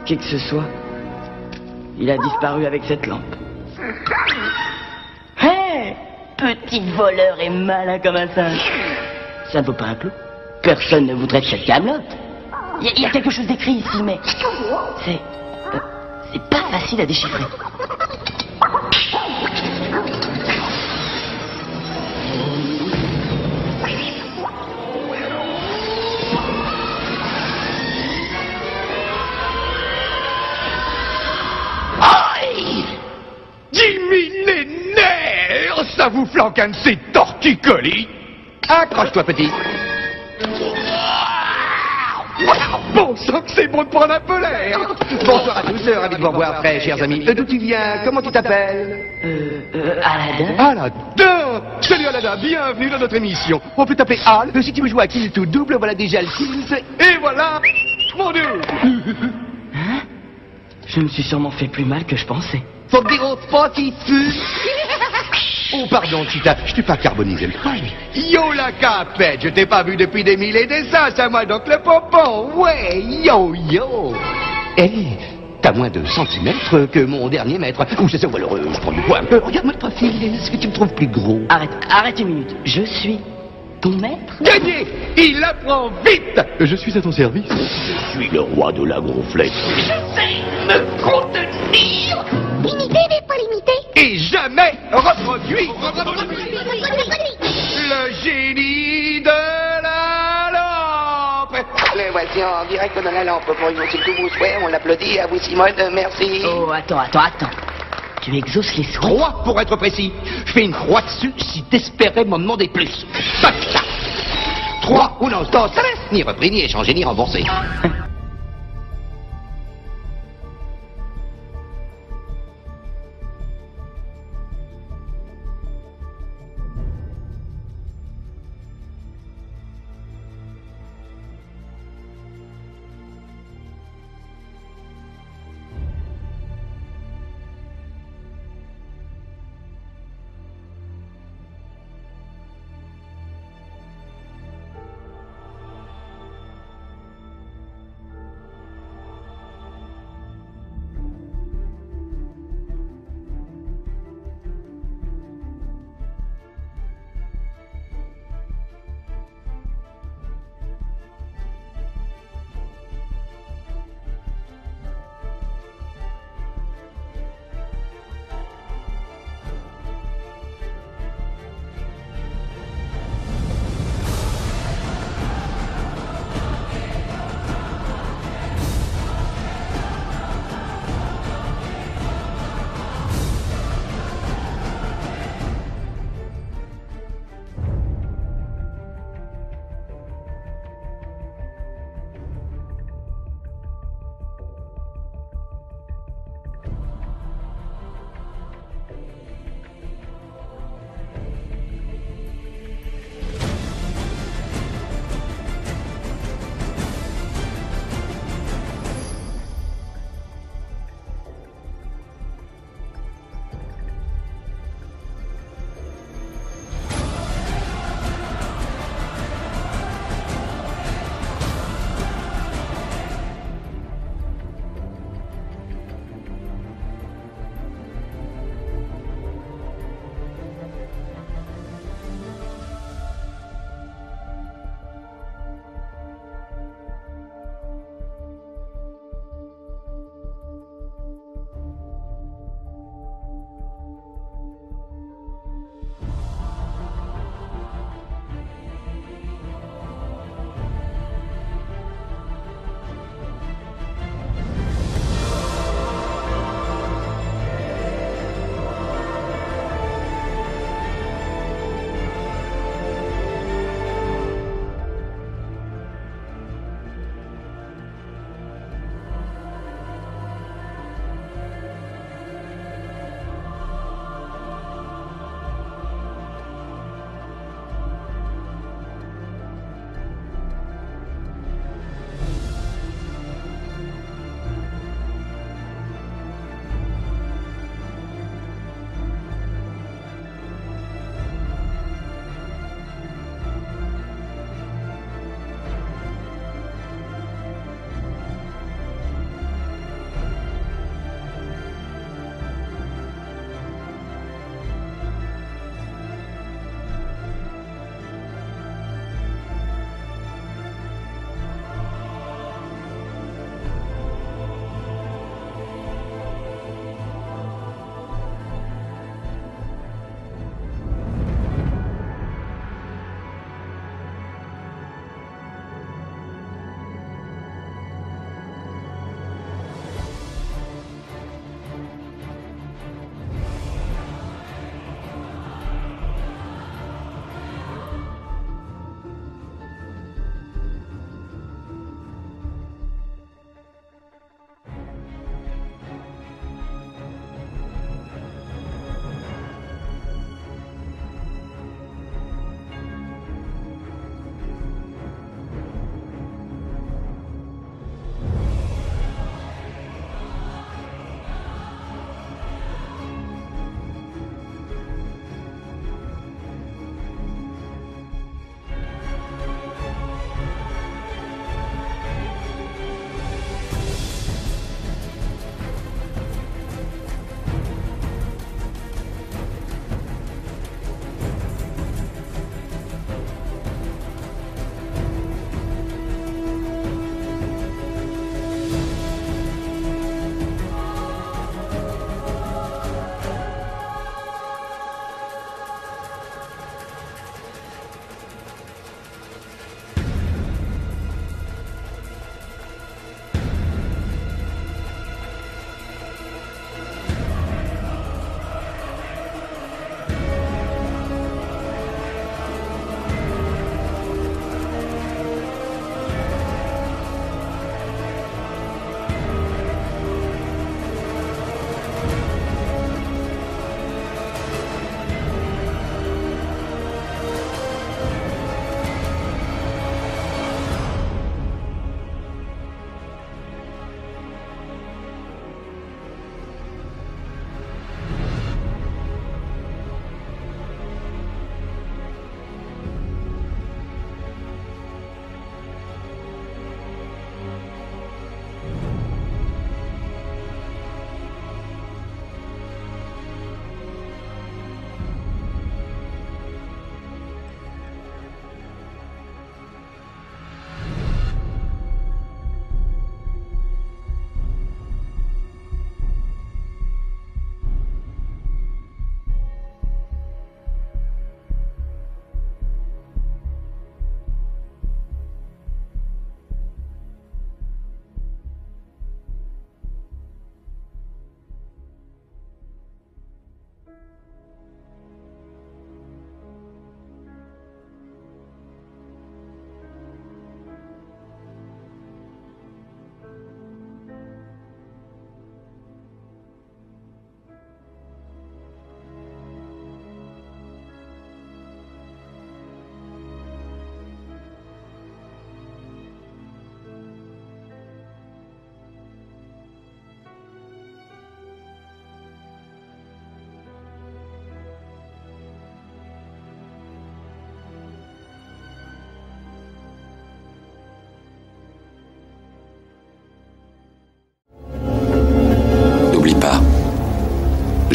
qui que ce soit. Il a disparu avec cette lampe. Hé, petit voleur et malin comme un singe. Ça ne vaut pas un clou. Personne ne voudrait de cette Camelote. Il y a quelque chose d'écrit ici, mais c'est pas facile à déchiffrer. Ça vous flanque un de ces torticolis. Accroche-toi, petit. Bon sang que c'est bon de prendre un peu l'air. Bonsoir à tous, ravi de vous revoir, frère, chers amis. D'où tu viens? Comment tu t'appelles? Aladin. Aladin. Salut Aladin, bienvenue dans notre émission. On peut t'appeler Al. Si tu veux jouer à Kill tout double, voilà déjà le Kills. Et voilà mon Dieu. Hein? Je me suis sûrement fait plus mal que je pensais. Faut me dire au petit feu. Oh, pardon, Tita, je t'ai pas carbonisé le crâne. Yo, la capette, je t'ai pas vu depuis des mille et des ans, c'est moi donc le pompon. Ouais, yo, yo. Hé, t'as moins de centimètres que mon dernier maître. Ouh, c'est ça, voilà, je prends du poids un peu. Regarde-moi le profil, est-ce que tu me trouves plus gros? Arrête une minute. Je suis ton maître? Gagné. Il apprend vite. Je suis à ton service. Je suis le roi de la gonflette. Je sais me contenir. Limité mais pas limité. Et jamais reproduit. Le génie de la lampe. Le voici en direct de la lampe pour énoncer tous vos souhaits. On l'applaudit. À vous, Simone. Merci. Oh, attends. Tu exauces les souhaits? 3 pour être précis. Je fais une croix dessus si t'espérais m'en demander plus. Tac, tac. 3, unos, dos, tres. Ni repris, ni échangé, ni remboursé.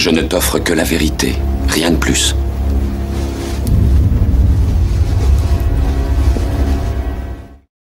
Je ne t'offre que la vérité, rien de plus.